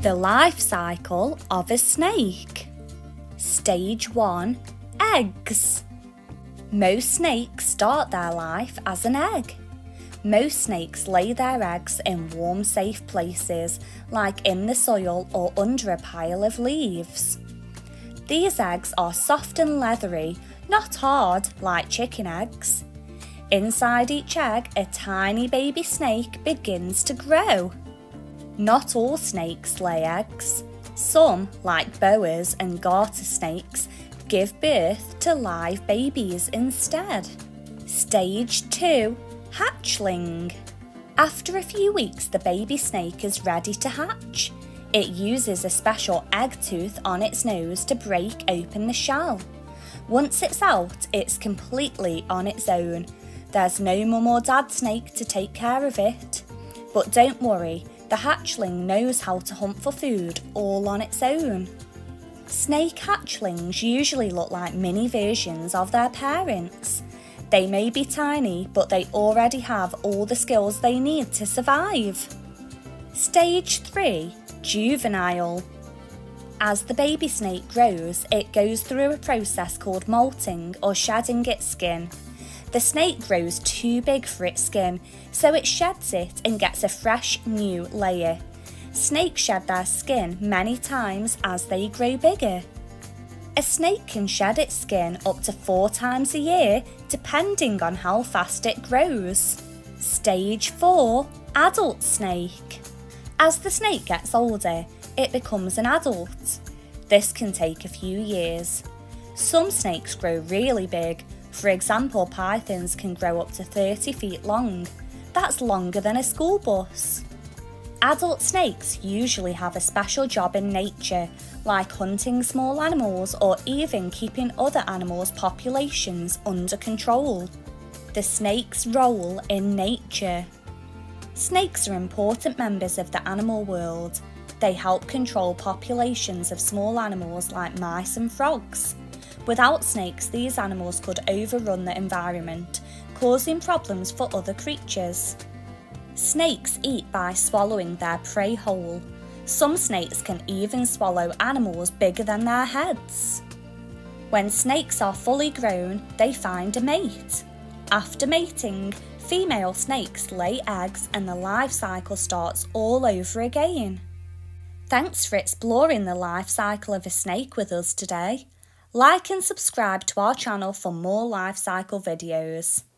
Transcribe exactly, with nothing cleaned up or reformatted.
The life cycle of a snake. Stage one. Eggs. Most snakes start their life as an egg. Most snakes lay their eggs in warm, safe places, like in the soil or under a pile of leaves. These eggs are soft and leathery, not hard like chicken eggs. Inside each egg, a tiny baby snake begins to grow. Not all snakes lay eggs. Some, like boas and garter snakes, give birth to live babies instead. Stage two. Hatchling. After a few weeks, the baby snake is ready to hatch. It uses a special egg tooth on its nose to break open the shell. Once it's out, it's completely on its own. There's no mum or dad snake to take care of it. But don't worry, the hatchling knows how to hunt for food all on its own. Snake hatchlings usually look like mini versions of their parents. They may be tiny, but they already have all the skills they need to survive. Stage three. Juvenile. As the baby snake grows, it goes through a process called molting or shedding its skin. The snake grows too big for its skin, so it sheds it and gets a fresh new layer. Snakes shed their skin many times as they grow bigger. A snake can shed its skin up to four times a year, depending on how fast it grows. Stage four. Adult snake. As the snake gets older, it becomes an adult. This can take a few years. Some snakes grow really big. For example, pythons can grow up to thirty feet long. That's longer than a school bus. Adult snakes usually have a special job in nature, like hunting small animals or even keeping other animals' populations under control. The snake's role in nature. Snakes are important members of the animal world. They help control populations of small animals like mice and frogs. Without snakes, these animals could overrun the environment, causing problems for other creatures. Snakes eat by swallowing their prey whole. Some snakes can even swallow animals bigger than their heads. When snakes are fully grown, they find a mate. After mating, female snakes lay eggs and the life cycle starts all over again. Thanks for exploring the life cycle of a snake with us today. Like and subscribe to our channel for more life cycle videos.